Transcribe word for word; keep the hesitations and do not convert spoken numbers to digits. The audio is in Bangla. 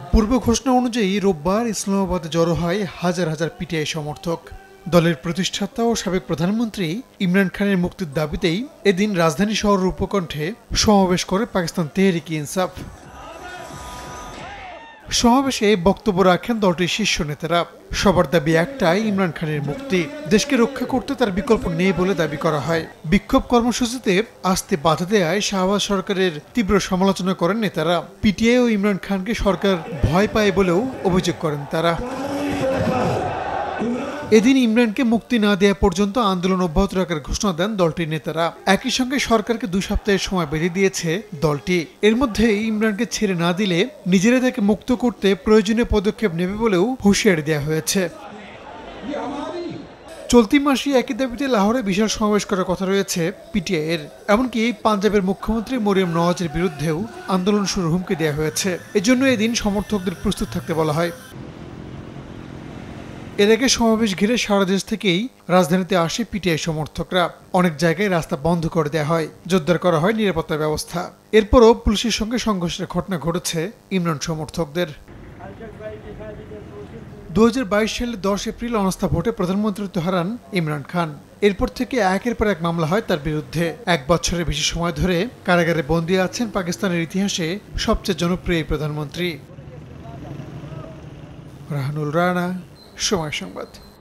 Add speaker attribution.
Speaker 1: পূর্ব ঘোষণা অনুযায়ী রোববার ইসলামাবাদে জড়ো হয় হাজার হাজার পিটিআই সমর্থক। দলের প্রতিষ্ঠাতা ও সাবেক প্রধানমন্ত্রী ইমরান খানের মুক্তির দাবিতেই এদিন রাজধানী শহরের উপকণ্ঠে সমাবেশ করে পাকিস্তান তেহরিক-ই-ইনসাফ। সমাবেশে বক্তব্য রাখেন দলটির শীর্ষ নেতারা। সবার দাবি একটাই, ইমরান খানের মুক্তি। দেশকে রক্ষা করতে তার বিকল্প নেই বলে দাবি করা হয়। বিক্ষোভ কর্মসূচিতে আসতে বাধা দেয়ায় শাহবাজ সরকারের তীব্র সমালোচনা করেন নেতারা। পিটিআই ও ইমরান খানকে সরকার ভয় পায় বলেও অভিযোগ করেন তারা। এদিন ইমরানকে মুক্তি না দেওয়া পর্যন্ত আন্দোলন অব্যাহত রাখার ঘোষণা দেন দলটির নেতারা। একই সঙ্গে সরকারকে দুই সপ্তাহের সময় বেঁধে দিয়েছে দলটি। এর মধ্যে ইমরানকে ছেড়ে না দিলে নিজেরা তাকে মুক্ত করতে প্রয়োজনীয় পদক্ষেপ নেবে বলেও হুঁশিয়ারি দেওয়া হয়েছে। চলতি মাসে একই দাবিতে লাহোরে বিশাল সমাবেশ করার কথা রয়েছে পিটিআই এর। এমনকি পাঞ্জাবের মুখ্যমন্ত্রী মরিয়ম নওয়াজের বিরুদ্ধেও আন্দোলন শুরুর হুমকি দেওয়া হয়েছে। এজন্য এদিন সমর্থকদের প্রস্তুত থাকতে বলা হয়। এর আগে সমাবেশ ঘিরে সারা দেশ থেকেই রাজধানীতে আসে পিটিআই সমর্থকরা। অনেক জায়গায় রাস্তা বন্ধ করে দেওয়া হয়, জোরদার করা হয় নিরাপত্তা ব্যবস্থা। এরপরও পুলিশের সঙ্গে সংঘর্ষের ঘটনা ঘটেছে ইমরান সমর্থকদের। দু হাজার বাইশ সালে দশ এপ্রিল অনাস্থা ভোটে প্রধানমন্ত্রিত্ব হারান ইমরান খান। এরপর থেকে একের পর এক মামলা হয় তার বিরুদ্ধে। এক বছরের বেশি সময় ধরে কারাগারে বন্দী আছেন পাকিস্তানের ইতিহাসে সবচেয়ে জনপ্রিয় প্রধানমন্ত্রী। রাহানুল রানা, সময় সংবাদ।